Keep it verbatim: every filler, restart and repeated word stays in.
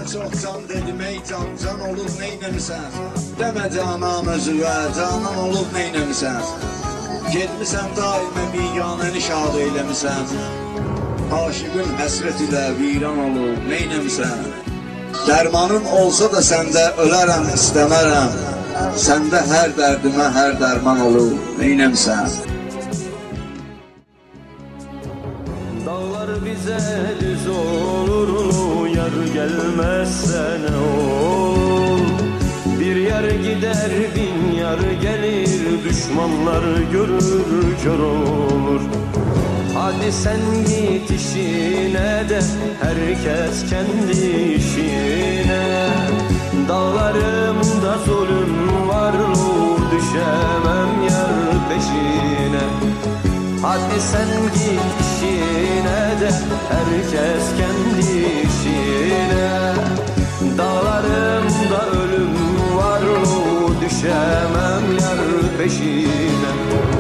çok can dedim ey can, can olub neynəmisən? Demə canan özüvə, canan olub neynəmisən? Getmisən daimə biganəni şad eyləmisən. Aşığın həsrət ilə viran olub neynəmisən? Dərmanın olsa da səndə ölərəm istəmərəm. Səndə hər dərdimə hər dərman olub neynəmisən? Dağlar bize düz olur, yar gelmezse ne olur? Bir yar gider bin yar gelir, düşmanlar görür kör olur. Hadi sen git işine de herkes kendi işine. Dağlarımda zulüm var, düşemem yar peşine. Hadi sen git işine de herkes kendi işine. Dağlarımda ölüm var, düşemem yar peşine.